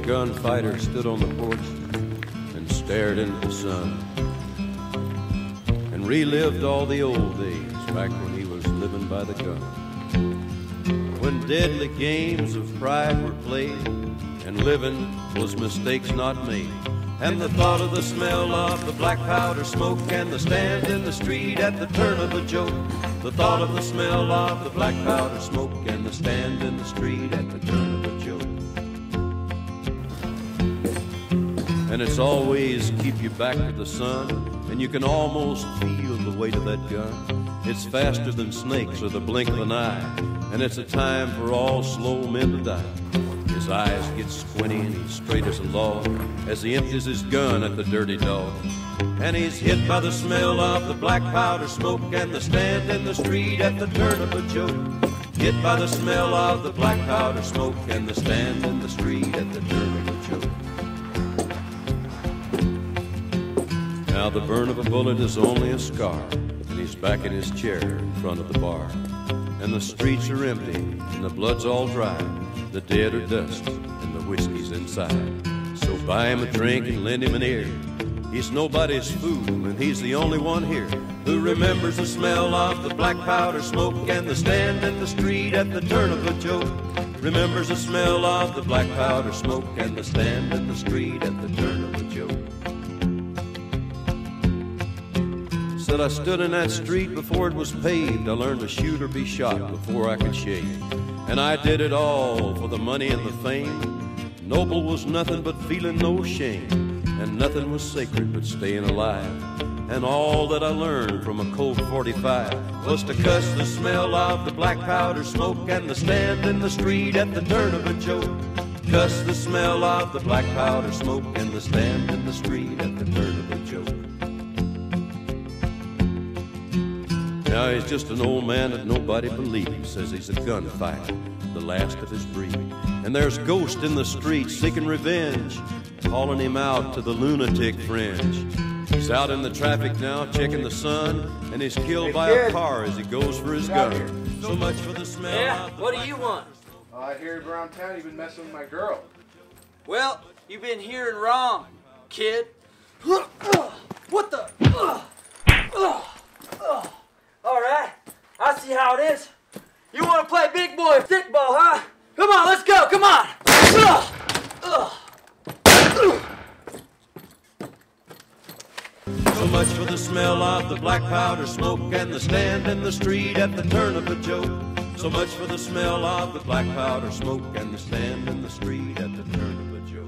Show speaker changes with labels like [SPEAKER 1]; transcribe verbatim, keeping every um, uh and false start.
[SPEAKER 1] gunfighter stood on the porch and stared into the sun and relived all the old days back when he was living by the gun, when deadly games of pride were played and living was mistakes not made. And the thought of the smell of the black powder smoke and the stand in the street at the turn of a joke. The thought of the smell of the black powder smoke and the stand in the street at the turn of a joke. And it's always keep you back to the sun, and you can almost feel the weight of that gun. It's faster than snakes or the blink of an eye, and it's a time for all slow men to die. His eyes get squinty and he's straight as a log as he empties his gun at the dirty dog. And he's hit by the smell of the black powder smoke and the stand in the street at the turn of a joke. Hit by the smell of the black powder smoke and the stand in the street at the turn of a joke. Now the burn of a bullet is only a scar, and he's back in his chair in front of the bar. And the streets are empty and the blood's all dry. The dead are dust and the whiskey's inside. So buy him a drink and lend him an ear. He's nobody's fool and he's the only one here who remembers the smell of the black powder smoke and the stand in the street at the turn of a joke. Remembers the smell of the black powder smoke and the stand in the street at the turn of a joke. Said I stood in that street before it was paved. I learned to shoot or be shot before I could shave. And I did it all for the money and the fame. Noble was nothing but feeling no shame, and nothing was sacred but staying alive. And all that I learned from a Colt forty-five was to cuss the smell of the black powder smoke and the stand in the street at the turn of a joke. Cuss the smell of the black powder smoke and the stand in the street at the turn of a joke. Now he's just an old man that nobody believes, says he's a gunfighter, the last of his breed. And there's ghosts in the streets seeking revenge, calling him out to the lunatic fringe. He's out in the traffic now checking the sun, and he's killed hey, by kid. a car as he goes for his gun. So much for the smell.
[SPEAKER 2] Yeah, what do you want?
[SPEAKER 3] Uh, I hear around town you've been messing with my girl.
[SPEAKER 2] Well, you've been hearing wrong, kid. What the? All right, I see how it is. You want to play big boy stickball, huh? Come on, let's go, come on.
[SPEAKER 1] So much for the smell of the black powder smoke and the stand in the street at the turn of a joke. So much for the smell of the black powder smoke and the stand in the street at the turn of a joke.